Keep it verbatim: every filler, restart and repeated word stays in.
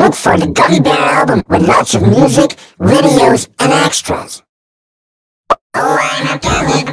look for the Gummy Bear album with lots of music, videos, and extras. Oh, I'm a gummy